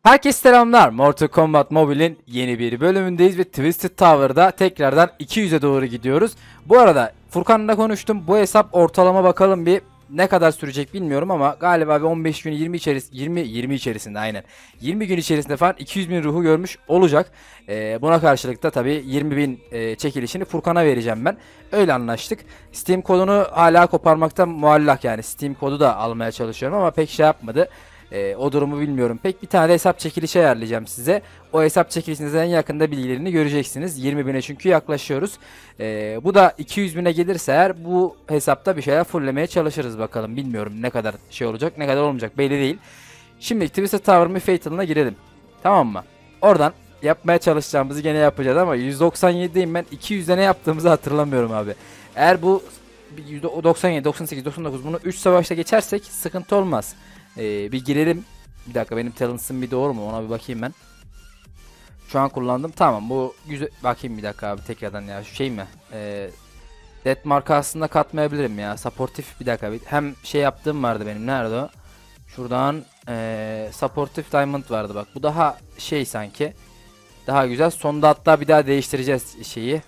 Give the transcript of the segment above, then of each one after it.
Herkese selamlar. Mortal Kombat Mobile'in yeni bir bölümündeyiz ve Twisted Tower'da tekrardan 200'e doğru gidiyoruz. Bu arada Furkan'la konuştum. Bu hesap ortalama bakalım bir ne kadar sürecek bilmiyorum ama galiba bir 15 gün 20 içerisinde aynen. 20 gün içerisinde falan 200.000 ruhu görmüş olacak. Buna karşılık da tabii 20.000 çekilişini Furkan'a vereceğim ben. Öyle anlaştık. Steam kodunu hala koparmakta muallak, yani Steam kodu da almaya çalışıyorum ama pek şey yapmadı. O durumu bilmiyorum. Pek bir tane hesap çekilişi ayarlayacağım size. O hesap çekilişinizden yakında bilgilerini göreceksiniz. 20.000'e çünkü yaklaşıyoruz. Bu da 200.000'e gelirse eğer bu hesapta bir şeyler fulllemeye çalışırız bakalım. Bilmiyorum ne kadar şey olacak, ne kadar olmayacak belli değil. Şimdi Twisted Tower mı Fatal'ına girelim. Tamam mı? Oradan yapmaya çalışacağımızı gene yapacağız ama 197'deyim ben. 200'de ne yaptığımızı hatırlamıyorum abi. Eğer bu 97, 98, 99 bunu 3 savaşta geçersek sıkıntı olmaz. Bir girelim. Bir dakika, benim talents'ım bir doğru mu? Ona bir bakayım ben. Şu an kullandım. Tamam, bu güzel. Bakayım bir dakika abi tekrardan ya. Şu şey mi? Death marka aslında katmayabilirim ya. Supportif bir dakika. Hem şey yaptığım vardı benim. Nerede o? Şuradan Supportif Diamond vardı bak. Bu daha şey sanki. Daha güzel. Sonda hatta bir daha değiştireceğiz şeyi.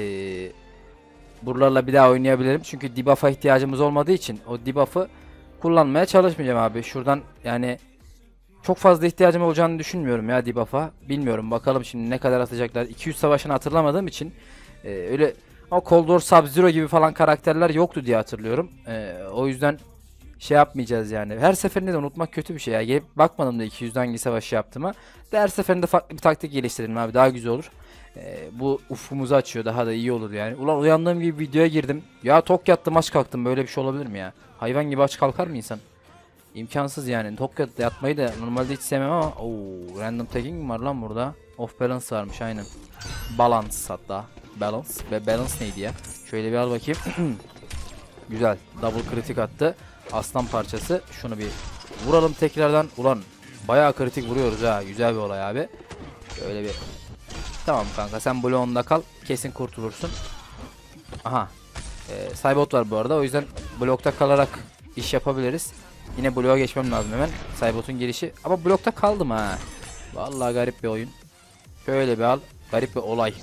Buralarla bir daha oynayabilirim. Çünkü debuff'a ihtiyacımız olmadığı için o debuff'ı kullanmaya çalışmayacağım abi. Şuradan yani çok fazla ihtiyacım olacağını düşünmüyorum ya debuff'a. Bilmiyorum, bakalım şimdi ne kadar atacaklar. 200 savaşını hatırlamadığım için öyle o Cold War Sub-Zero gibi falan karakterler yoktu diye hatırlıyorum. O yüzden şey yapmayacağız yani. Her seferinde de unutmak kötü bir şey ya. Gelip bakmadım da 200'de hangi savaşı yaptığıma. De her seferinde farklı bir taktik geliştirelim abi, daha güzel olur. Bu ufkumuzu açıyor, daha da iyi olur yani. Ulan uyandığım gibi videoya girdim. Ya tok yattım aç kalktım, böyle bir şey olabilir mi ya? Hayvan gibi aç kalkar mı insan? İmkansız yani. Tok yatmayı da normalde hiç sevmem ama random tagging mi var lan burada? Off balance varmış aynen. Balance hatta. Balance. Ve balance neydi ya? Şöyle bir al bakayım. Güzel. Double kritik attı. Aslan parçası. Şunu bir vuralım tekrardan. Ulan bayağı kritik vuruyoruz ha. Güzel bir olay abi. Şöyle bir. Tamam kanka, sen bloğunda kal. Kesin kurtulursun. Aha. Saybot var bu arada. O yüzden blokta kalarak iş yapabiliriz. Yine bloğa geçmem lazım hemen. Saybot'un girişi. Ama blokta kaldım ha. Vallahi garip bir oyun. Şöyle bir al. Garip bir olay.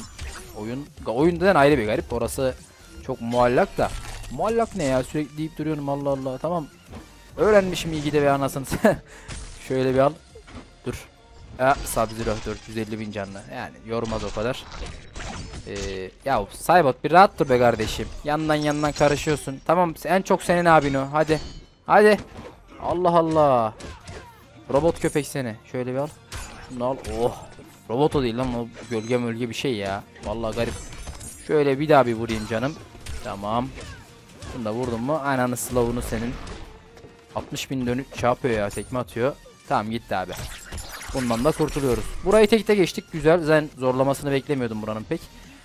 Oyundan ayrı bir garip. Orası çok muallak da. Muallak ne ya? Sürekli deyip duruyorum, Allah Allah. Tamam. Öğrenmişim iyi de be anasını. Şöyle bir al. Dur. Sub-Zero 450.000 canlı. Yani yormaz o kadar. Ya Saybot bir rahat dur be kardeşim. Yandan karışıyorsun. Tamam, en çok senin abin o. Hadi. Hadi. Allah Allah. Robot köpek seni. Şöyle bir al. Şunu al. Oh. Robot o değil lan, o gölge bir şey ya. Vallahi garip. Şöyle bir daha bir vurayım canım. Tamam. Bunu da vurdum mu? Ananı slavunu senin. 60.000 dönüp şey yapıyor ya, tekme atıyor. Tamam gitti abi. Bundan da kurtuluyoruz. Burayı tekte geçtik. Güzel. Ben zorlamasını beklemiyordum buranın pek.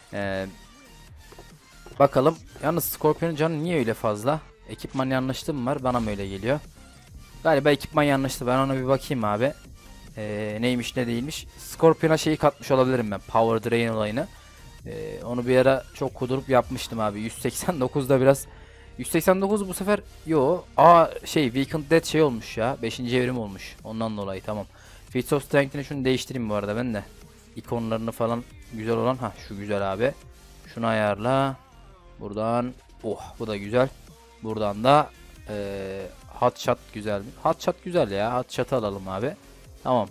Bakalım. Yalnız Scorpion'un canı niye öyle fazla? Ekipman yanlışlığı mı var? Bana mı öyle geliyor? Galiba ekipman yanlıştı. Ben ona bir bakayım abi. Neymiş ne değilmiş. Scorpion'a şeyi katmış olabilirim ben. Power Drain olayını. Onu bir ara çok kudurup yapmıştım abi. 189'da biraz. 189 bu sefer. Yo. Weakened Death şey olmuş ya. 5. evrim olmuş. Ondan dolayı tamam. Feats of Strength'ini şunu değiştireyim bu arada ben de. İkonlarını falan güzel olan. Şu güzel abi. Şunu ayarla. Buradan. Bu da güzel. Buradan da hot shot güzel. Hot shot güzel ya. Hot shot'ı alalım abi. Tamam.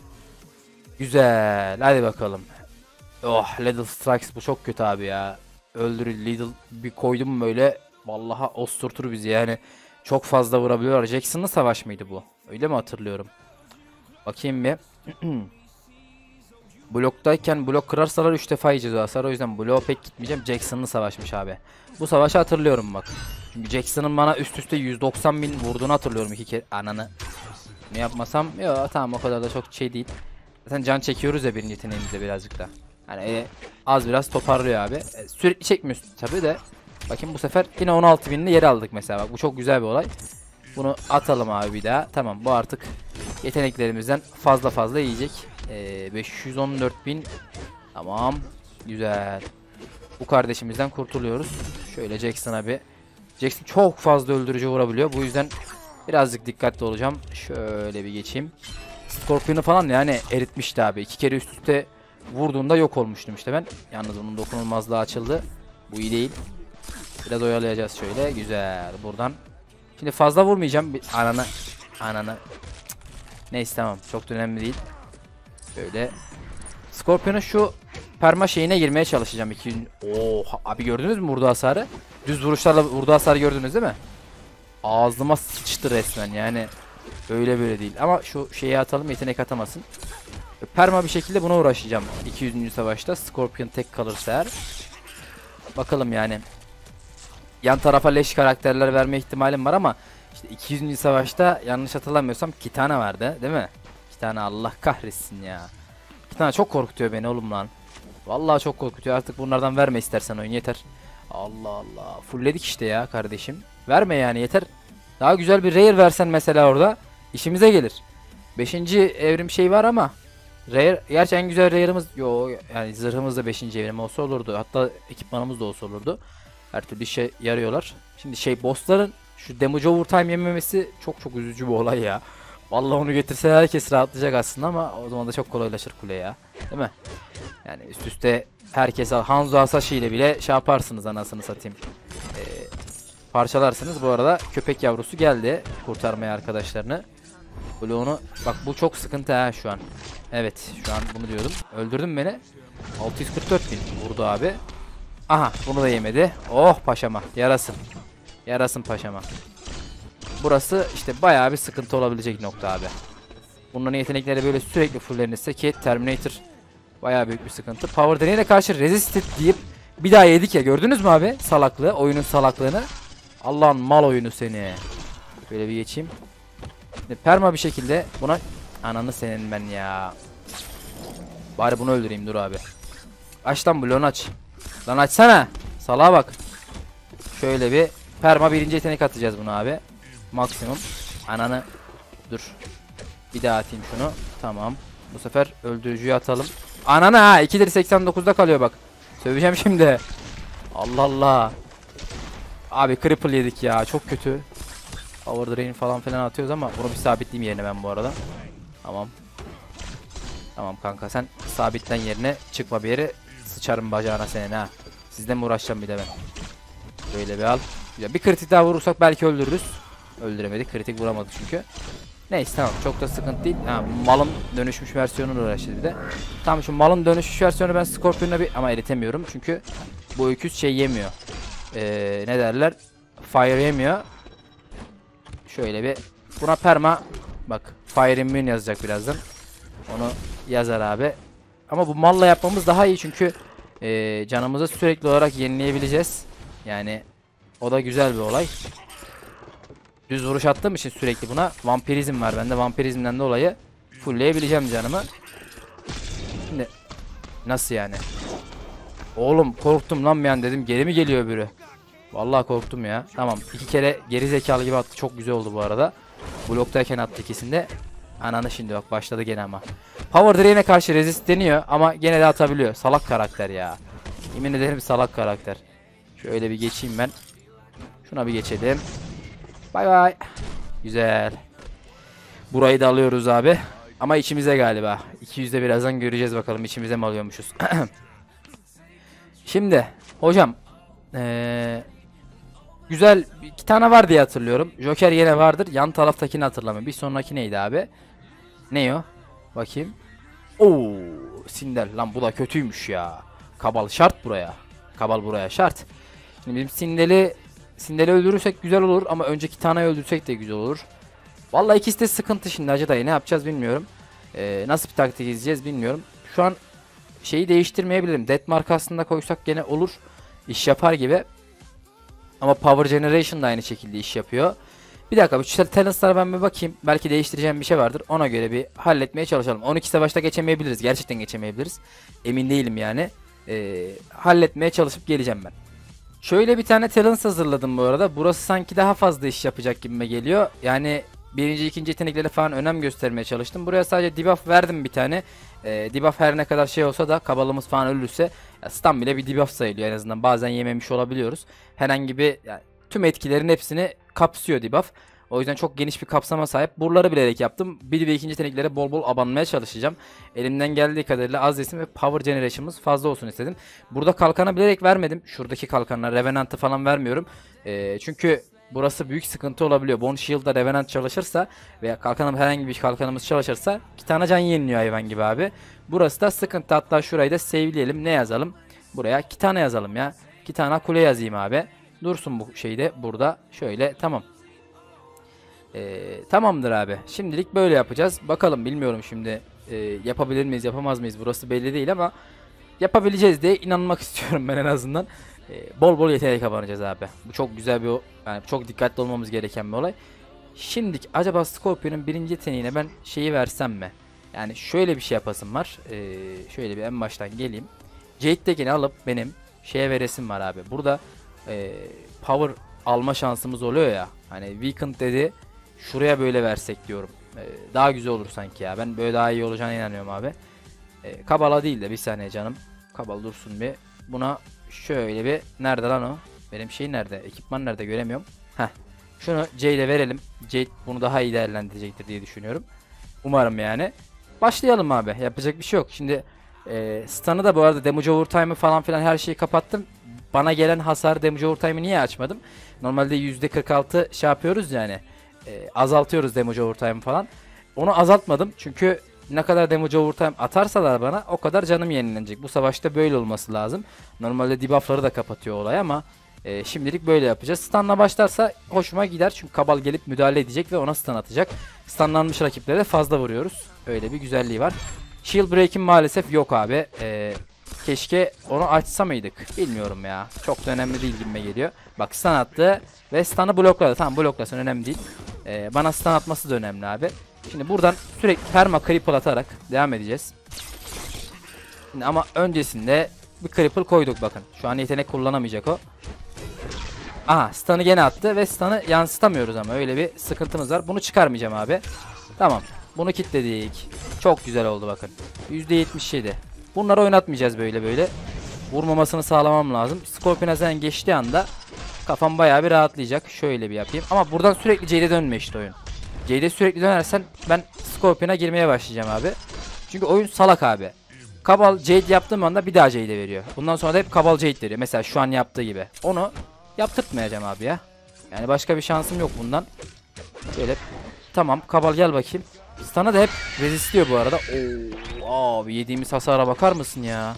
Güzel. Hadi bakalım. Lethal Strikes bu çok kötü abi ya. Öldürü Lethal bir koydum böyle. Vallahi osturtur bizi yani. Çok fazla vurabiliyorlar. Jackson'la savaş mıydı bu? Öyle mi hatırlıyorum? Bakayım bir. Bloktayken blok kırarsalar 3 defa yiyeceğiz o hasar. O yüzden bloğa pek gitmeyeceğim. Jackson'lı savaşmış abi. Bu savaşı hatırlıyorum bak. Çünkü Jackson'ın bana üst üste 190.000 vurduğunu hatırlıyorum 2 kere. Ananı. Ne yapmasam? Yok tamam, o kadar da çok şey değil. Zaten can çekiyoruz ya birinci yeteneğimizde birazcık da. Hani az biraz toparlıyor abi. Sürekli çekmiyoruz tabi de. Bakın bu sefer yine 16.000'li yer aldık mesela. Bak bu çok güzel bir olay. Bunu atalım abi bir daha. Tamam, bu artık yeteneklerimizden fazla yiyecek. 514.000. Tamam. Güzel. Bu kardeşimizden kurtuluyoruz. Şöyle Jackson'a bir. Jackson çok fazla öldürücü vurabiliyor. Bu yüzden birazcık dikkatli olacağım. Şöyle bir geçeyim. Scorpion'u falan yani eritmişti abi. 2 kere üst üste vurduğunda yok olmuştum işte ben. Yalnız onun dokunulmazlığı açıldı. Bu iyi değil. Biraz oyalayacağız şöyle. Güzel. Buradan. Şimdi fazla vurmayacağım. Ananı. Neyse tamam. Çok da önemli değil. Böyle. Scorpion'un şu perma şeyine girmeye çalışacağım. Oha abi, gördünüz mü vurduğu hasarı? Düz vuruşlarla vurduğu hasarı gördünüz değil mi? Ağzıma sıçtı resmen yani. Öyle böyle değil. Ama şu şeyi atalım, yetenek atamasın. Perma bir şekilde buna uğraşacağım. 200. savaşta Scorpion tek kalırsa eğer. Bakalım yani. Yan tarafa leş karakterler verme ihtimalim var ama işte 200. savaşta yanlış hatırlamıyorsam Kitana vardı değil mi? Kitana, Allah kahretsin ya. Kitana çok korkutuyor beni oğlum lan. Vallahi çok korkutuyor. Artık bunlardan verme istersen, oyun yeter. Allah Allah. Fullledik işte ya kardeşim. Verme yani, yeter. Daha güzel bir rare versen mesela orada işimize gelir. 5. evrim şey var ama rare, gerçi en güzel rare'ımız yo yani zırhımız da 5. evrim olsa olurdu. Hatta ekipmanımız da olsa olurdu. Her türlü işe yarıyorlar. Şimdi şey, bossların şu damage overtime yememesi çok çok üzücü bir olay ya. Vallahi onu getirse herkes rahatlayacak aslında ama o zaman da çok kolaylaşır kule ya. Değil mi? Yani üst üste herkes Hanzo Hasashi ile bile şey yaparsınız, anasını satayım. Parçalarsınız. Bu arada köpek yavrusu geldi kurtarmaya arkadaşlarını. Bloğunu bak, bu çok sıkıntı ha şu an. Evet, şu an bunu diyordum. Öldürdün beni. 644.000 vurdu abi. Aha, bunu da yemedi. Oh paşama, yarasın. Yarasın paşama. Burası işte bayağı bir sıkıntı olabilecek nokta abi. Bunların yetenekleri böyle sürekli fullenirse ki Terminator bayağı büyük bir sıkıntı. Power Drain'e karşı resisted deyip bir daha yedik ya, gördünüz mü abi salaklığı, oyunun salaklığını. Allah'ın mal oyunu seni. Böyle bir geçeyim. Şimdi perma bir şekilde buna, ananı senin ben ya. Bari bunu öldüreyim, dur abi. Aç lan bu, aç. Lan açsana. Salağa bak. Şöyle bir perma 1. yetenek atacağız buna abi. Maksimum. Ananı. Dur. Bir daha atayım şunu. Tamam. Bu sefer öldürücüyü atalım. Ananı ha. 2'leri 89'da kalıyor bak. Söveceğim şimdi. Allah Allah. Abi cripple yedik ya. Çok kötü. Power Drain falan filan atıyoruz ama bunu bir sabitleyeyim yerine ben bu arada. Tamam. Tamam kanka, sen sabitlen yerine, çıkma bir yere, sıçarım bacağına senin ha. Sizden mi uğraşacağım bir de ben. Böyle bir al. Ya bir kritik daha vurursak belki öldürürüz. Öldüremedik, kritik vuramadık çünkü. Neyse tamam, çok da sıkıntı değil. Ha, malın dönüşmüş versiyonunu uğraşacağız bir de. Tamam, şu malın dönüşmüş versiyonu ben Scorpion'la bir ama eritemiyorum çünkü bu öküz şey yemiyor. Ne derler? Fire yemiyor. Şöyle bir buna perma bak, Fire Immune yazacak birazdan. Onu yazar abi. Ama bu malla yapmamız daha iyi çünkü canımızı sürekli olarak yenileyebileceğiz. Yani o da güzel bir olay. Düz vuruş attığım için sürekli buna vampirizm var. Ben de vampirizmden dolayı fullleyebileceğim canımı. Şimdi nasıl yani? Oğlum korktum lan bir an, dedim geri mi geliyor öbürü? Vallahi korktum ya. Tamam, 2 kere geri zekalı gibi attı. Çok güzel oldu bu arada. Bloktayken attı ikisinde. Ananı şimdi bak, başladı gene ama. Power Drain'e karşı resist deniyor ama gene de atabiliyor. Salak karakter ya. Yemin ederim salak karakter. Şöyle bir geçeyim ben. Şuna bir geçelim. Bay bay. Güzel. Burayı da alıyoruz abi. Ama içimize galiba. 200'de birazdan göreceğiz bakalım içimize mi alıyormuşuz. Şimdi hocam güzel 2 tane var diye hatırlıyorum. Joker yine vardır. Yan taraftakini hatırlamıyorum. Bir sonraki neydi abi? Ne o? Bakayım. Oo, Sindel lan, bu da kötüymüş ya. Kabal şart buraya. Kabal buraya şart. Şimdi bizim Sindel'i öldürürsek güzel olur ama önceki Tana'yı öldürsek de güzel olur. Vallahi ikisi de sıkıntı şimdi Hacı dayı, ne yapacağız bilmiyorum. Nasıl bir taktik izleyeceğiz bilmiyorum. Şu an şeyi değiştirmeyebilirim. Deathmark aslında koysak gene olur. İş yapar gibi. Ama Power Generation da aynı şekilde iş yapıyor. Bir dakika, bu talents'lara ben bir bakayım. Belki değiştireceğim bir şey vardır. Ona göre bir halletmeye çalışalım. 12 savaşta geçemeyebiliriz. Gerçekten geçemeyebiliriz. Emin değilim yani. Halletmeye çalışıp geleceğim ben. Şöyle bir tane talents hazırladım bu arada. Burası sanki daha fazla iş yapacak gibime geliyor. Yani birinci, ikinci yeteneklere falan önem göstermeye çalıştım. Buraya sadece debuff verdim bir tane. Debuff her ne kadar şey olsa da kabalımız falan ölürse stun bile bir debuff sayılıyor en azından. Bazen yememiş olabiliyoruz. Herhangi bir yani, tüm etkilerin hepsini kapsıyor debuff. O yüzden çok geniş bir kapsama sahip. Buraları bilerek yaptım. Bir ve ikinci yeteneklere bol bol abanmaya çalışacağım. Elimden geldiği kadarıyla az desin ve power generation'ımız fazla olsun istedim. Burada kalkanı bilerek vermedim. Şuradaki kalkanlar, Revenant'ı falan vermiyorum. Çünkü burası büyük sıkıntı olabiliyor. Bone Shield'da Revenant çalışırsa veya herhangi bir kalkanımız çalışırsa 2 tane can yeniliyor hayvan gibi abi. Burası da sıkıntı. Hatta şurayı da save'leyelim. Ne yazalım? Buraya 2 tane yazalım ya. 2 tane kule yazayım abi. Dursun bu şeyde burada. Şöyle tamam. Tamamdır abi. Şimdilik böyle yapacağız. Bakalım bilmiyorum şimdi yapabilir miyiz yapamaz mıyız burası belli değil ama yapabileceğiz diye inanmak istiyorum ben en azından. Bol bol yetenek kazanacağız abi. Bu çok güzel bir yani çok dikkatli olmamız gereken bir olay. Şimdilik acaba Scorpion'un birinci yeteneğine ben şeyi versem mi? Yani şöyle bir şey yapasım var. Şöyle bir en baştan geleyim. Jade'dekini alıp benim şeye veresim var abi. Burada power alma şansımız oluyor ya. Hani Weekend dedi. Şuraya böyle versek diyorum. Daha güzel olur sanki ya. Ben böyle daha iyi olacağına inanıyorum abi. Kabala değil de bir saniye canım. Kabala dursun bir. Buna şöyle bir. Nerede lan o? Benim şey nerede? Ekipman nerede? Göremiyorum. Heh. Şunu Jade'e verelim. Jade bunu daha iyi değerlendirecektir diye düşünüyorum. Umarım yani. Başlayalım abi. Yapacak bir şey yok. Şimdi stun'ı da bu arada damage overtime'ı falan filan her şeyi kapattım. Bana gelen hasar damage overtime'ı niye açmadım? Normalde %46 şey yapıyoruz yani. Azaltıyoruz damage overtime falan. Onu azaltmadım çünkü ne kadar damage overtime atarsalar bana o kadar canım yenilenecek. Bu savaşta böyle olması lazım. Normalde debuff'ları da kapatıyor olay ama şimdilik böyle yapacağız. Stun'la başlarsa hoşuma gider çünkü Kabal gelip müdahale edecek ve ona stun atacak. Stunlanmış rakiplere de fazla vuruyoruz. Öyle bir güzelliği var. Shield Break'in maalesef yok abi. Keşke onu açsa mıydık? Bilmiyorum ya. Çok da önemli değil gibime geliyor. Bak stun attı ve stun'ı blokladı. Tamam bloklasın önemli değil. Bana stun atması da önemli abi. Şimdi buradan sürekli perma cripple atarak devam edeceğiz. Şimdi ama öncesinde bir cripple koyduk bakın. Şu an yetenek kullanamayacak o. Aha stun'ı gene attı ve stun'ı yansıtamıyoruz ama öyle bir sıkıntımız var. Bunu çıkarmayacağım abi. Tamam. Bunu kilitledik. Çok güzel oldu bakın. %77. Bunları oynatmayacağız böyle. Vurmamasını sağlamam lazım. Scorpion'a sen geçtiği anda kafam bayağı bir rahatlayacak. Şöyle bir yapayım. Ama buradan sürekli Jade'e dönme işte oyun. Jade'e sürekli dönersen ben Scorpion'a girmeye başlayacağım abi. Çünkü oyun salak abi. Kabal Jade yaptığım anda bir daha Jade veriyor. Bundan sonra da hep Kabal Jade veriyor. Mesela şu an yaptığı gibi. Onu yaptırtmayacağım abi ya. Yani başka bir şansım yok bundan. Şöyle tamam Kabal gel bakayım. Stun'a da hep resistliyor bu arada. Oo abi yediğimiz hasara bakar mısın ya?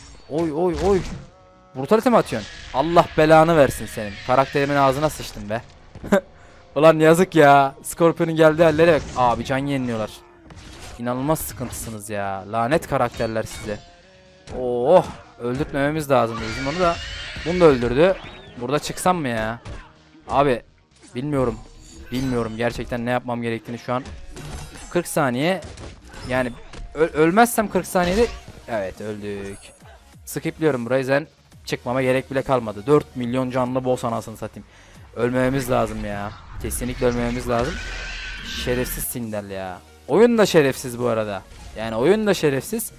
Oy. Brutalite mi atıyorsun? Allah belanı versin senin. Karakterimin ağzına sıçtın be. Ulan yazık ya. Scorpion'un geldiği hallere bak. Abi can yeniliyorlar. İnanılmaz sıkıntısınız ya. Lanet karakterler size. Oh. Öldürtmememiz lazım bizim onu da. Bunu da öldürdü. Burada çıksam mı ya? Abi bilmiyorum. Bilmiyorum gerçekten ne yapmam gerektiğini şu an. 40 saniye. Yani ölmezsem 40 saniyede evet öldük. Skipliyorum burayı zaten çıkmama gerek bile kalmadı. 4 milyon canlı boss anasını satayım. Ölmememiz lazım ya. Kesinlikle ölmememiz lazım. Şerefsiz Sindel ya. Oyun da şerefsiz bu arada. Yani oyun da şerefsiz.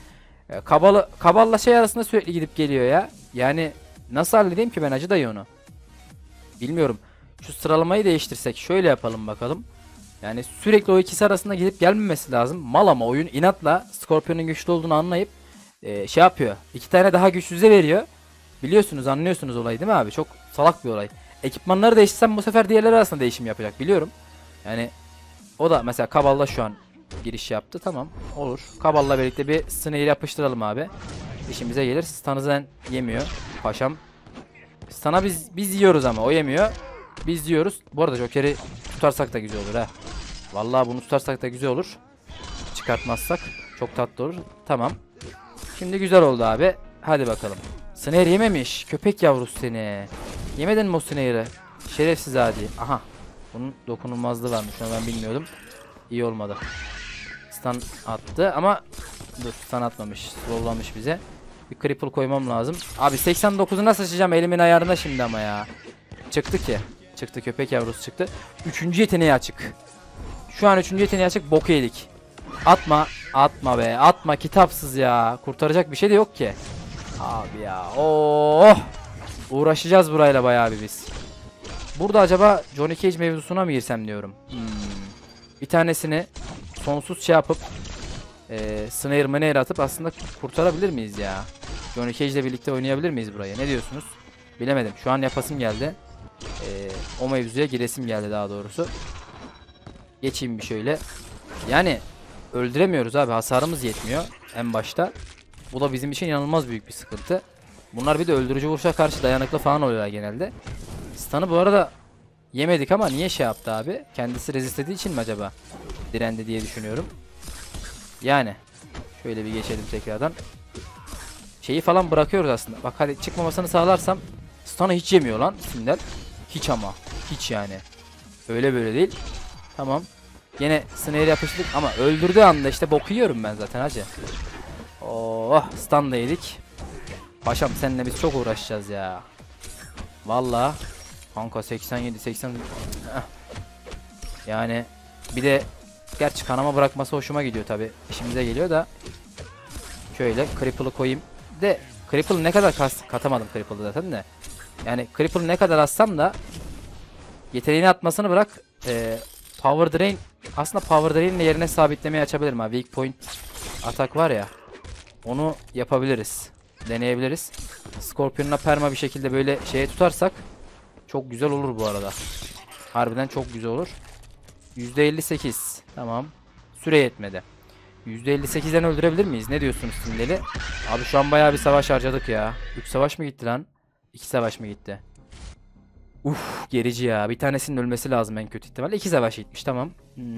Kaballa şey arasında sürekli gidip geliyor ya. Yani nasıl halledeyim ki ben Hacı dayı onu? Bilmiyorum. Şu sıralamayı değiştirsek şöyle yapalım bakalım. Yani sürekli o ikisi arasında gidip gelmemesi lazım. Mal ama oyun inatla Scorpion'un güçlü olduğunu anlayıp şey yapıyor. 2 tane daha güçsüze veriyor. Biliyorsunuz anlıyorsunuz olayı değil mi abi? Çok salak bir olay. Ekipmanları değiştirsem bu sefer diğerleri arasında değişim yapacak biliyorum. Yani o da mesela Kabal'la şu an giriş yaptı. Tamam olur. Kabal'la birlikte bir snare yapıştıralım abi. İşimize gelir. Stun'ı zaten yemiyor. Paşam. Stun'a biz yiyoruz ama o yemiyor. Biz yiyoruz. Bu arada Joker'i tutarsak da güzel olur ha. Vallahi bunu tutarsak da güzel olur. Çıkartmazsak çok tatlı olur. Tamam. Şimdi güzel oldu abi. Hadi bakalım. Snare yememiş. Köpek yavrusu seni. Yemedin mi o snare'ı? Şerefsiz adi. Aha. Bunun dokunulmazlığı varmış. Onu ben bilmiyordum. İyi olmadı. Stun attı ama dur stun atmamış. Slowlamış bize. Bir cripple koymam lazım. Abi 89'u nasıl açacağım elimin ayarına şimdi ama ya. Çıktı ki. Çıktı köpek yavrusu çıktı. 3. yeteneği açık. Şu an 3. yeteneği açık. Boku yedik. Atma. Atma be. Atma kitapsız ya. Kurtaracak bir şey de yok ki. Abi ya. Oh. Uğraşacağız burayla bayağı bir biz. Burada acaba Johnny Cage mevzusuna mı girsem diyorum. Bir tanesini sonsuz şey yapıp Snare Manare atıp aslında kurtarabilir miyiz ya? Johnny Cage ile birlikte oynayabilir miyiz buraya? Ne diyorsunuz? Bilemedim. Şu an yapasım geldi. O mevzuya giresim geldi daha doğrusu. Geçeyim bir şöyle. Yani öldüremiyoruz abi. Hasarımız yetmiyor en başta. Bu da bizim için inanılmaz büyük bir sıkıntı. Bunlar bir de öldürücü vuruşa karşı dayanıklı falan oluyorlar genelde. Stun'ı bu arada yemedik ama niye şey yaptı abi? Kendisi rezistlediği için mi acaba? Direndi diye düşünüyorum. Yani şöyle bir geçelim tekrardan. Şeyi falan bırakıyoruz aslında. Bak hadi çıkmamasını sağlarsam stun'ı hiç yemiyor lan Sindel. Hiç ama. Hiç yani. Öyle böyle değil. Tamam. Yine snare yapıştık ama öldürdüğü anda işte boku yiyorum ben zaten hacı. Oh, stun da yedik. Paşam seninle biz çok uğraşacağız ya. Vallahi kanka 87 80 yani bir de gerçi kanama bırakması hoşuma gidiyor tabi. İşimize geliyor da. Şöyle cripple'ı koyayım. De cripple'ı ne kadar katamadım cripple'ı zaten de. Yani cripple'ı ne kadar atsam da yeteneğini atmasını bırak. Power drain aslında power drain'le yerine sabitlemeyi açabilirim abi. Weak point atak var ya. Onu yapabiliriz. Deneyebiliriz. Scorpion'la perma bir şekilde böyle şeye tutarsak çok güzel olur bu arada. Harbiden çok güzel olur. %58. Tamam. Süre yetmedi. %58'den öldürebilir miyiz? Ne diyorsunuz Sindeli? Abi şu an bayağı bir savaş harcadık ya. 3 savaş mı gitti lan? 2 savaş mı gitti? Gerici ya. Bir tanesinin ölmesi lazım en kötü ihtimalle. 2 savaş gitmiş tamam.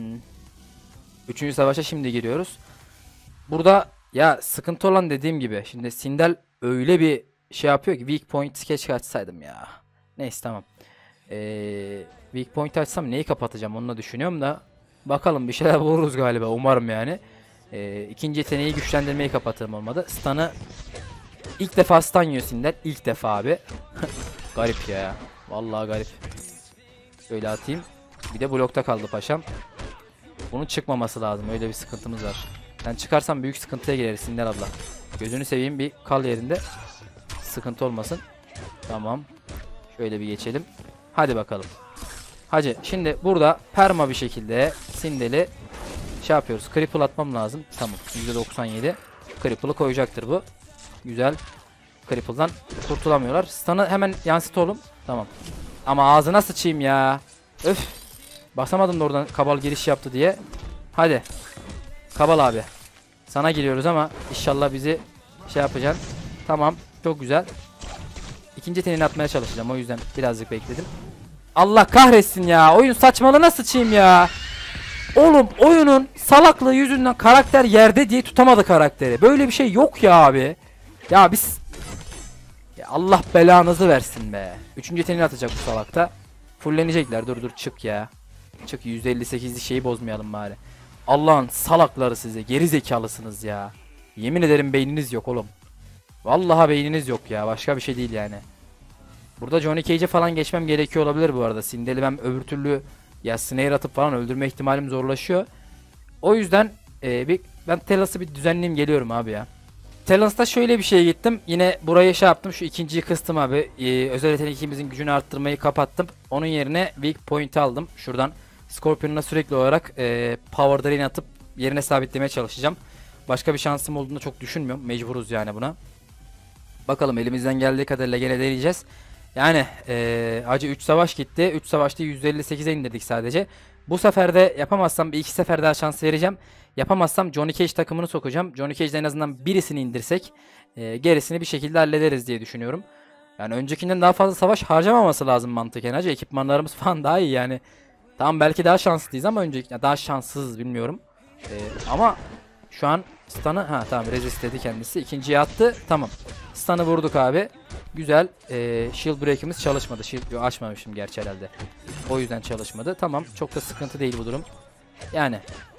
3. savaşa şimdi giriyoruz. Burada ya sıkıntı olan dediğim gibi. Şimdi Sindel öyle bir şey yapıyor ki weak point keşke açsaydım ya. Neyse tamam. Weak point açsam neyi kapatacağım onu da düşünüyorum da. Bakalım bir şeyler buluruz galiba umarım yani. İkinci yeteneği güçlendirmeyi kapatırım olmadı. Stun'ı ilk defa stun yiyor Sindel. İlk defa abi. Garip ya. Vallahi garip. Şöyle atayım. Bir de blokta kaldı paşam. Bunun çıkmaması lazım. Öyle bir sıkıntımız var. Ben çıkarsam büyük sıkıntıya gireriz Sindel abla. Gözünü seveyim bir kal yerinde. Sıkıntı olmasın. Tamam. Şöyle bir geçelim. Hadi bakalım. Hacı şimdi burada perma bir şekilde Sindel'i şey yapıyoruz. Cripple atmam lazım. Tamam. %97. Cripple'ı koyacaktır bu. Güzel. Cripple'dan kurtulamıyorlar. Stun'ı hemen yansıt oğlum. Tamam. Ama ağzına sıçayım ya. Öf. Basamadım da oradan kabal giriş yaptı diye. Hadi. Kabal abi. Sana giriyoruz ama inşallah bizi şey yapacaksın. Tamam. Çok güzel. İkinci tenini atmaya çalışacağım. O yüzden birazcık bekledim. Allah kahretsin ya. Oyun saçmalığına sıçayım ya. Oğlum oyunun salaklığı yüzünden karakter yerde diye tutamadı karakteri. Böyle bir şey yok ya abi. Ya biz... Ya Allah belanızı versin be. Üçüncü tenini atacak bu salakta. Fullenecekler. Dur çık ya. Çık %58'lik şeyi bozmayalım bari. Allah'ın salakları size. Geri zekalısınız ya. Yemin ederim beyniniz yok oğlum. Vallahi beyniniz yok ya. Başka bir şey değil yani. Burada Johnny Cage'e falan geçmem gerekiyor olabilir bu arada. Sindel'i ben öbür türlü ya snare atıp falan öldürme ihtimalim zorlaşıyor. O yüzden ben Talus'ı bir düzenleyeyim geliyorum abi ya. Talus'ta şöyle bir şeye gittim. Yine burayı şey yaptım. Şu ikinciyi kıstım abi. Özel yetenekimizin gücünü arttırmayı kapattım. Onun yerine weak point aldım. Şuradan Scorpion'una sürekli olarak power drain atıp yerine sabitlemeye çalışacağım. Başka bir şansım olduğunu çok düşünmüyorum. Mecburuz yani buna. Bakalım elimizden geldiği kadarıyla gene deneyeceğiz. Yani acı 3 savaş gitti. 3 savaşta %58'e indirdik sadece. Bu sefer de yapamazsam bir iki sefer daha şans vereceğim. Yapamazsam Johnny Cage takımını sokacağım. Johnny Cage'de en azından birisini indirsek gerisini bir şekilde hallederiz diye düşünüyorum. Yani öncekinden daha fazla savaş harcamaması lazım mantıken hacı. Ekipmanlarımız falan daha iyi yani. Tamam belki daha şanslıyız ama önceki daha şanssız bilmiyorum. Ama şu an stun'ı tamam resistledi kendisi. İkinciye attı. Tamam. Stun'ı vurduk abi. Güzel. Shield break'imiz çalışmadı. Shield açmamışım gerçi herhalde. O yüzden çalışmadı. Tamam. Çok da sıkıntı değil bu durum. Yani.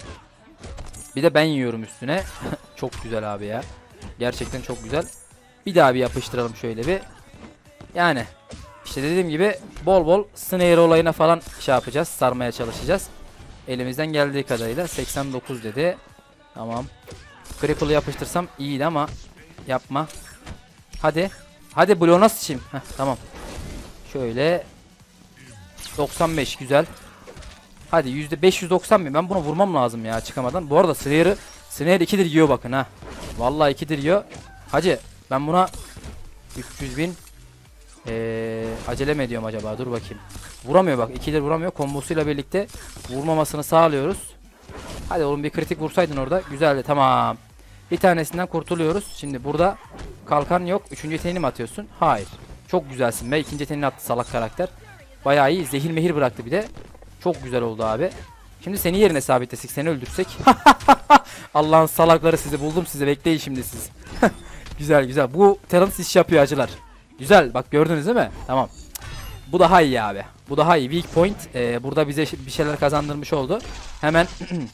Bir de ben yiyorum üstüne. Çok güzel abi ya. Gerçekten çok güzel. Bir daha bir yapıştıralım şöyle bir. Yani. İşte dediğim gibi bol bol snare olayına falan şey yapacağız. Sarmaya çalışacağız. Elimizden geldiği kadarıyla 89 dedi. Tamam. Cripple'ı yapıştırsam iyiydi ama yapma. Hadi. Hadi bloğuna sıçayım. Tamam. Şöyle. 95 güzel. Hadi %590 bin. Ben bunu vurmam lazım ya çıkamadan. Bu arada Slayer 2'dir yiyor bakın ha. Vallahi 2'dir yiyor. Hacı ben buna 300 bin acele mi ediyorum acaba? Dur bakayım. Vuramıyor bak. 2'dir vuramıyor. Kombosuyla birlikte vurmamasını sağlıyoruz. Hadi oğlum bir kritik vursaydın orada. Güzeldi. Tamam. Bir tanesinden kurtuluyoruz. Şimdi burada kalkan yok. 3. yeteneğini mi atıyorsun? Hayır. Çok güzelsin be. 2. yeteneğini attı salak karakter. Bayağı iyi. Zehir mehir bıraktı bir de. Çok güzel oldu abi. Şimdi seni yerine sabitlesek, seni öldürsek. Allah'ın salakları, sizi buldum, sizi bekleyin şimdi siz. Güzel güzel. Bu talent iş yapıyor acılar. Güzel. Bak gördünüz değil mi? Tamam. Bu daha iyi abi. Bu daha iyi. Weak point. Burada bize bir şeyler kazandırmış oldu. Hemen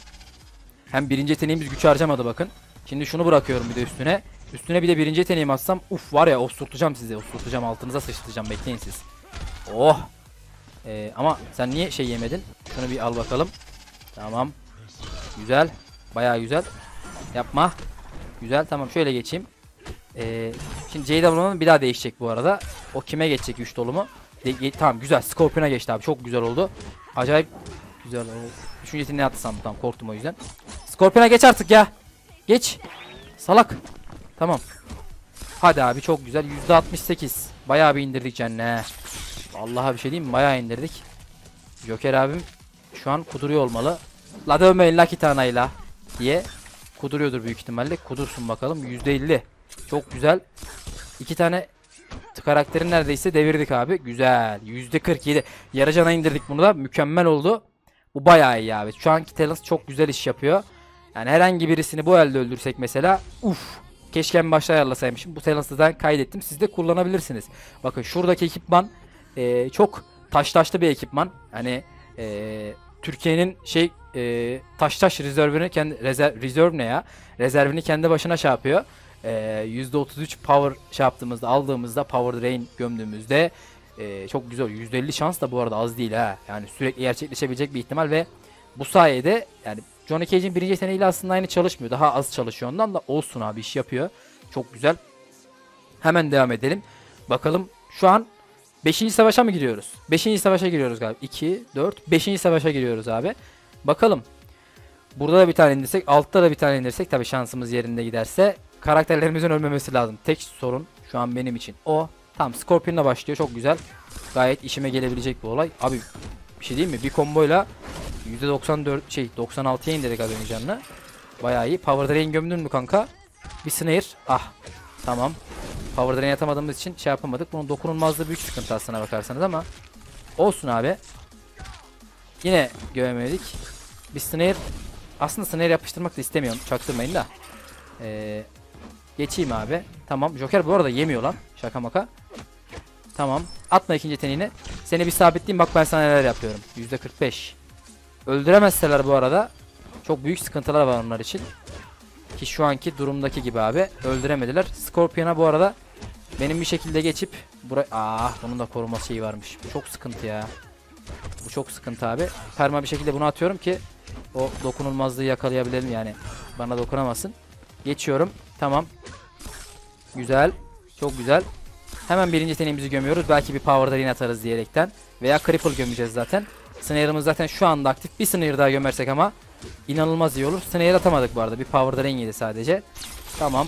hem birinci yeteneğimiz güç harcamadı bakın. Şimdi şunu bırakıyorum bir de üstüne. Üstüne bir de birinci yeteneğimi atsam. Uf var ya, osurtacağım sizi. Osurtacağım, altınıza sıçtıracağım. Bekleyin siz. Oh. Ama sen niye şey yemedin? Şunu bir al bakalım. Tamam. Güzel. Bayağı güzel. Yapma. Güzel. Tamam şöyle geçeyim. Şimdi JW'nin bir daha değişecek bu arada. O kime geçecek 3 dolumu? Tamam güzel. Scorpion'a geçti abi. Çok güzel oldu. Acayip güzel oldu. Düşüncesini ne atsam tamam, korktum o yüzden. Scorpion'a geç artık ya. Geç. Salak. Tamam. Hadi abi çok güzel. %68. Bayağı bir indirdik canne. Vallahi bir şey diyeyim mi? Bayağı indirdik. Joker abim şu an kuduruyor olmalı. La dövmeyin la kitanayla diye kuduruyordur büyük ihtimalle. Kudursun bakalım. %50. Çok güzel. 2 tane karakterin neredeyse devirdik abi. Güzel. %47. Yarı cana indirdik bunu da. Mükemmel oldu. Bu bayağı iyi abi. Şu anki Talons çok güzel iş yapıyor. Yani herhangi birisini bu elde öldürsek mesela. Uf. Keşke en başta ayarlasaymışım. Bu Talons'tan kaydettim. Siz de kullanabilirsiniz. Bakın şuradaki ekipman çok taşlı bir ekipman. Hani Türkiye'nin taş rezervini kendi rezerv ne ya? Rezervini kendi başına şey yapıyor. %33 power şey yaptığımızda, aldığımızda, power drain gömdüğümüzde çok güzel. %50 şans da bu arada az değil ha. Yani sürekli gerçekleşebilecek bir ihtimal ve bu sayede yani Johnny Cage'in birinci yeteneğiyle aslında aynı çalışmıyor. Daha az çalışıyor, ondan da olsun abi, iş yapıyor. Çok güzel. Hemen devam edelim. Bakalım şu an 5. savaşa mı giriyoruz? 5. savaşa giriyoruz galiba. 2, 4, 5. savaşa giriyoruz abi. Bakalım. Burada da bir tane indirsek, altta da bir tane indirsek, tabi şansımız yerinde giderse karakterlerimizin ölmemesi lazım. Tek sorun şu an benim için o. Tamam, Scorpion'la başlıyor, çok güzel. Gayet işime gelebilecek bir olay. Abi bir şey diyeyim mi? Bir komboyla %94 96'ya indirdik az önce canını. Bayağı iyi. Power Drain gömdün mü kanka? Bir Snare. Ah. Tamam. Power Drain atamadığımız için şey yapamadık. Bunun dokunulmazlığı büyük sıkıntı aslına bakarsanız ama olsun abi. Yine gömemedik. Bir Snare. Aslında Snare yapıştırmak da istemiyorum. Çaktırmayın da. Geçeyim abi. Tamam. Joker bu arada yemiyor lan. Şaka maka. Tamam. Atma ikinci yeteneğini. Seni bir sabitleyeyim. Bak ben sana neler yapıyorum. %45. Öldüremezseler bu arada çok büyük sıkıntılar var onlar için. Ki şu anki durumdaki gibi abi. Öldüremediler. Scorpion'a bu arada benim bir şekilde geçip buraya... bunun da koruma şeyi varmış. Bu çok sıkıntı ya. Bu çok sıkıntı abi. Perma bir şekilde bunu atıyorum ki o dokunulmazlığı yakalayabilelim yani. Bana dokunamasın. Geçiyorum. Tamam. Güzel. Çok güzel. Hemen birinci yeteneğimizi gömüyoruz. Belki bir power drain atarız diyerekten. Veya cripple gömeceğiz zaten. Snare'ımız zaten şu anda aktif. Bir snare daha gömersek ama inanılmaz iyi olur. Snare atamadık bu arada. Bir power drain yedi sadece. Tamam.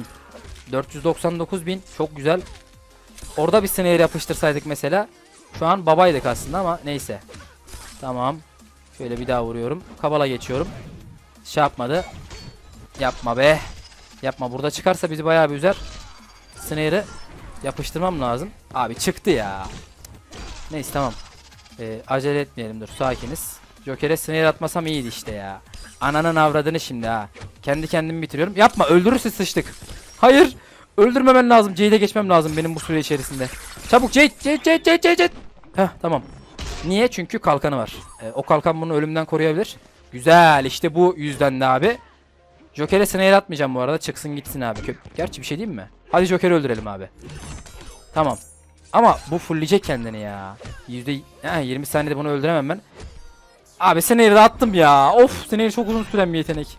499.000. Çok güzel. Orada bir snare yapıştırsaydık mesela. Şu an babaydık aslında ama neyse. Tamam. Şöyle bir daha vuruyorum. Kabala geçiyorum. Şey yapmadı. Yapma be. Yapma. Burada çıkarsa bizi bayağı bir üzer. Snare'ı yapıştırmam lazım. Abi çıktı ya. Neyse tamam. Acele etmeyelim, dur sakiniz. Joker'e snare atmasam iyiydi işte ya. Ananın avradını şimdi ha. Kendi kendimi bitiriyorum. Yapma, öldürürse sıçtık. Hayır. Öldürmemen lazım. Jade'e geçmem lazım benim bu süre içerisinde. Çabuk Jade. Heh tamam. Niye? Çünkü kalkanı var. O kalkan bunu ölümden koruyabilir. Güzel, işte bu yüzden de abi. Joker'e snare atmayacağım bu arada. Çıksın gitsin abi. Gerçi bir şey diyeyim mi? Hadi Joker'i öldürelim abi. Tamam. Ama bu fullleyecek kendini ya. 20 saniyede bunu öldüremem ben. Abi Snare'i de attım ya. Of, Snare çok uzun süren bir yetenek.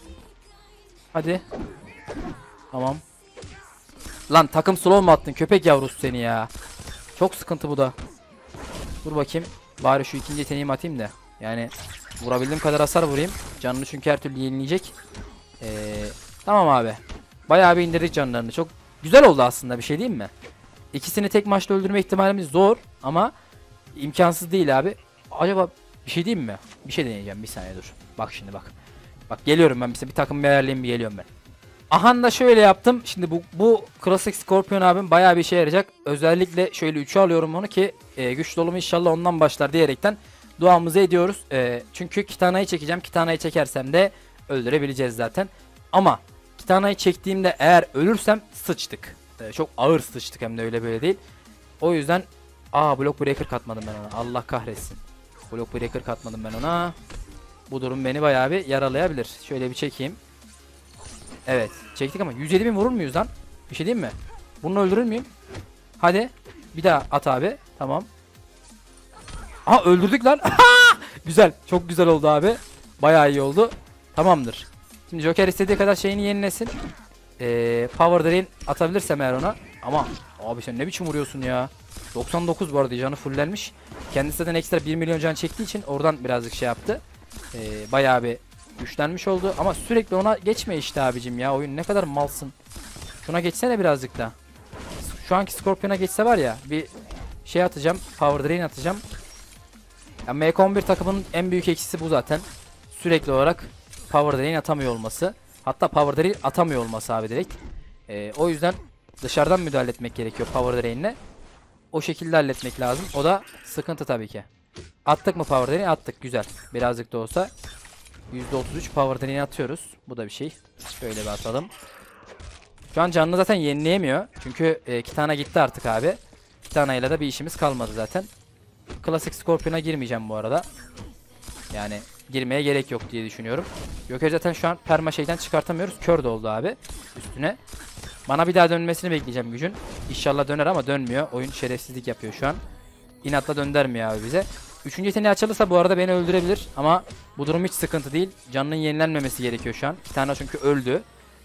Hadi. Tamam. Lan takım slow mu attın köpek yavrusu seni ya. Çok sıkıntı bu da. Dur bakayım. Bari şu ikinci yeteneğimi atayım da. Yani vurabildiğim kadar hasar vurayım. Canını çünkü her türlü yenileyecek. Tamam abi. Bayağı bir indirdik canlarını. Çok güzel oldu aslında, bir şey diyeyim mi? İkisini tek maçta öldürme ihtimalimiz zor ama imkansız değil abi. Acaba bir şey diyeyim mi? Bir şey deneyeceğim, bir saniye dur. Bak şimdi bak. Bak geliyorum ben, bir takım bir ayarlayayım, bir geliyorum ben. Aha da şöyle yaptım. Şimdi bu klasik Scorpion abim bayağı bir işe yarayacak. Özellikle şöyle 3'ü alıyorum onu ki güç dolumu inşallah ondan başlar diyerekten duamızı ediyoruz. Çünkü Kitana'yı çekeceğim. Kitana'yı çekersem de öldürebileceğiz zaten. Ama Kitana'yı çektiğimde eğer ölürsem sıçtık. Çok ağır sıçtık, hem de öyle böyle değil. O yüzden Block Breaker katmadım ben ona. Allah kahretsin. Block Breaker katmadım ben ona. Bu durum beni bayağı bir yaralayabilir. Şöyle bir çekeyim. Evet çektik ama 107.000 vurur muyuz lan? Bir şey diyeyim mi? Bunu öldürür müyüm? Hadi. Bir daha at abi. Tamam. Aha öldürdük lan. Güzel. Çok güzel oldu abi. Bayağı iyi oldu. Tamamdır. Şimdi Joker istediği kadar şeyini yenilesin. Power Drain atabilirsem eğer ona. Ama abi sen ne biçim vuruyorsun ya. 99 bu arada, canı fullenmiş. Kendisi zaten ekstra 1 milyon can çektiği için oradan birazcık şey yaptı. Bayağı bir güçlenmiş oldu. Ama sürekli ona geçme işte abicim ya. Oyun ne kadar malsın. Şuna geçsene birazcık da. Şu anki Scorpion'a geçse var ya, bir şey atacağım. Power Drain atacağım. Ya MK11 takımının en büyük eksisi bu zaten. Sürekli olarak Power Drain atamıyor olması. Hatta Power Drain atamıyor olması abi direkt. O yüzden dışarıdan müdahale etmek gerekiyor Power Drain'le. O şekilde halletmek lazım. O da sıkıntı tabii ki. Attık mı Power Drain'i? Attık. Güzel. Birazcık da olsa %33 Power Drain'i atıyoruz. Bu da bir şey. Şöyle bir atalım. Şu an canını zaten yenileyemiyor. Çünkü Kitana gitti artık abi. Kitana ile de bir işimiz kalmadı zaten. Klasik Scorpion'a girmeyeceğim bu arada. Yani girmeye gerek yok diye düşünüyorum. Joker zaten şu an perma şeyden çıkartamıyoruz. Kör de oldu abi üstüne. Bana bir daha dönmesini bekleyeceğim gücün. İnşallah döner ama dönmüyor. Oyun şerefsizlik yapıyor şu an. İnatla döndürmüyor abi bize. Üçüncü yeteneği açılırsa bu arada beni öldürebilir. Ama bu durum hiç sıkıntı değil. Canının yenilenmemesi gerekiyor şu an. Bir tane çünkü öldü.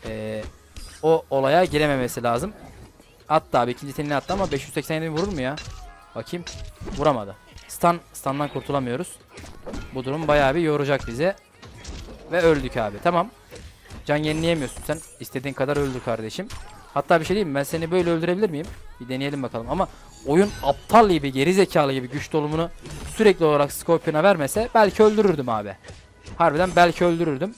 O olaya girememesi lazım. Attı abi, ikinci yeteneğini attı ama 587 vurur mu ya? Bakayım. Vuramadı. Stun'dan kurtulamıyoruz. Bu durum bayağı bir yoracak bize. Ve öldük abi. Tamam. Can yenileyemiyorsun sen. İstediğin kadar öldür kardeşim. Hatta bir şey diyeyim mi? Ben seni böyle öldürebilir miyim? Bir deneyelim bakalım. Ama oyun aptal gibi, geri zekalı gibi güç dolumunu sürekli olarak Scorpion'a vermese belki öldürürdüm abi. Harbiden belki öldürürdüm.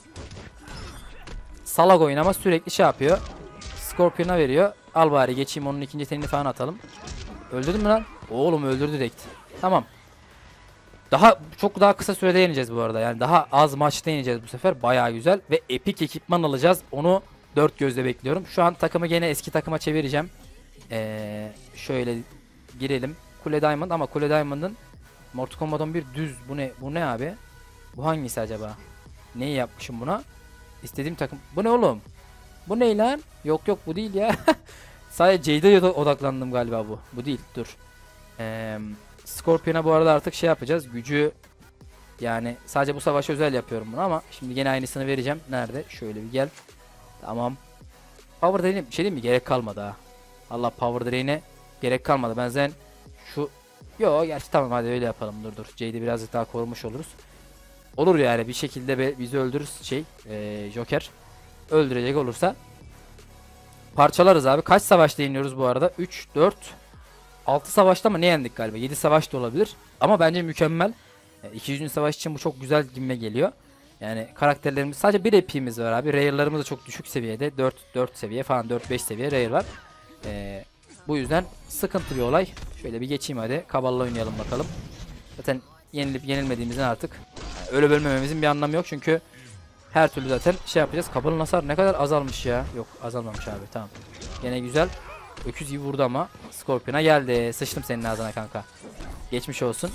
Salak oyun ama sürekli şey yapıyor. Scorpion'a veriyor. Al bari geçeyim, onun ikinci yeteneğini falan atalım. Öldürdün mü lan? Oğlum öldürdü direkt. Tamam. Çok daha kısa sürede yeneceğiz bu arada. Yani daha az maçta yeneceğiz bu sefer. Bayağı güzel. Ve epik ekipman alacağız. Onu dört gözle bekliyorum. Şu an takımı gene eski takıma çevireceğim. Şöyle girelim. Kule Diamond, ama Kule Diamond'ın Mortal Kombat 11 düz. Bu ne abi? Bu hangisi acaba? Neyi yapmışım buna? İstediğim takım. Bu ne oğlum? Bu ne lan? Yok bu değil ya. Sadece Jade'e odaklandım galiba bu. Bu değil. Dur. Scorpion'a bu arada artık şey yapacağız. Gücü, yani sadece bu savaşa özel yapıyorum bunu ama şimdi gene aynısını vereceğim. Nerede? Şöyle bir gel. Tamam. Power Drain'e bir şey diyeyim mi? Gerek kalmadı ha. Allah, Power Drain'e gerek kalmadı. Ben zaten yo gerçi tamam, hadi öyle yapalım. Dur. Jade'i birazcık daha korumuş oluruz. Olur yani, bir şekilde bizi öldürür Joker. Öldürecek olursa parçalarız abi. Kaç savaşta yeniyoruz bu arada? 3, 4, 6 savaşta mı ne yendik galiba? 7 savaş da olabilir. Ama bence mükemmel. 200. savaş için bu çok güzel gibime geliyor. Yani karakterlerimiz sadece bir epimiz var abi. Rare'larımız da çok düşük seviyede. 4 seviye falan, 4-5 seviye rare var. Bu yüzden sıkıntı bir olay. Şöyle bir geçeyim hadi. Kaballa oynayalım bakalım. Zaten yenilip yenilmediğimizden artık öyle bölmememizin bir anlamı yok. Çünkü her türlü zaten şey yapacağız. Kabalın hasar ne kadar azalmış ya. Yok azalmamış abi, tamam. Gene güzel. Öküz gibi vurdu ama Scorpion'a geldi. Sıçtım senin ağzına kanka. Geçmiş olsun.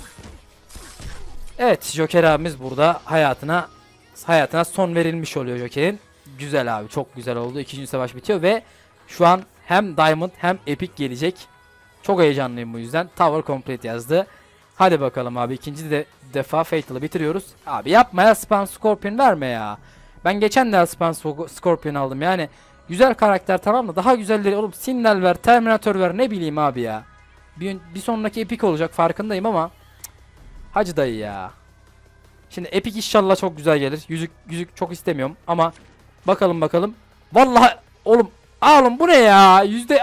Evet, Joker abimiz burada hayatına son verilmiş oluyor Joker'in. Güzel abi, çok güzel oldu. İkinci savaş bitiyor ve şu an hem Diamond hem Epic gelecek. Çok heyecanlıyım bu yüzden. Tower Complete yazdı. Hadi bakalım abi, ikinci defa Fatal'ı bitiriyoruz. Abi yapma ya, Spam Scorpion verme ya. Ben geçen de Spam Scorpion aldım yani. Güzel karakter tamam mı? Daha güzelleri oğlum, Sinnel ver, Terminator ver, ne bileyim abi ya. Bir sonraki Epic olacak farkındayım ama Hacı dayı ya. Şimdi epik inşallah çok güzel gelir. Yüzük çok istemiyorum ama bakalım. Vallahi oğlum, oğlum bu ne ya?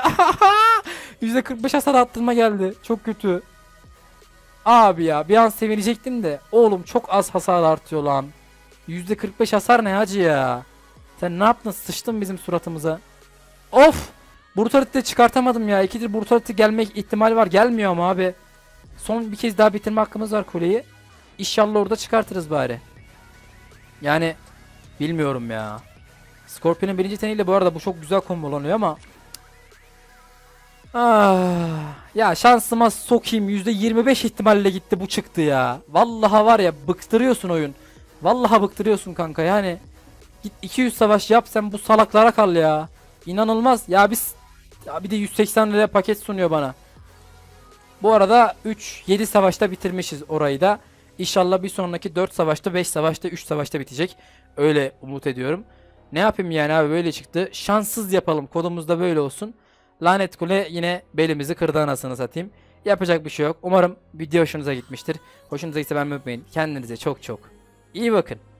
%45 hasar attırma geldi. Çok kötü. Abi ya bir an sevinecektim de oğlum çok az hasar artıyor lan. %45 hasar ne hacı ya? Sen ne yaptın? Sıçtın bizim suratımıza. Of! Brutality çıkartamadım ya. İkidir Brutality gelme ihtimali var. Gelmiyor ama abi. Son bir kez daha bitirme hakkımız var kuleyi. İnşallah orada çıkartırız bari. Yani bilmiyorum ya. Scorpion'un birinci teniyle bu arada bu çok güzel kombolanıyor ama. Ya şansıma sokayım, %25 ihtimalle gitti bu çıktı ya. Vallahi var ya bıktırıyorsun oyun. Vallahi bıktırıyorsun kanka yani. Git 200 savaş yap sen bu salaklara kal ya. İnanılmaz ya ya bir de 180 liraya paket sunuyor bana. Bu arada 7 savaşta bitirmişiz orayı da. İnşallah bir sonraki 4 savaşta, 5 savaşta, 3 savaşta bitecek. Öyle umut ediyorum. Ne yapayım yani abi, böyle çıktı. Şanssız yapalım, kodumuz da böyle olsun. Lanet kule yine belimizi kırdı anasını satayım. Yapacak bir şey yok. Umarım video hoşunuza gitmiştir. Hoşunuza gitse beğenmeyi unutmayın. Kendinize çok çok iyi bakın.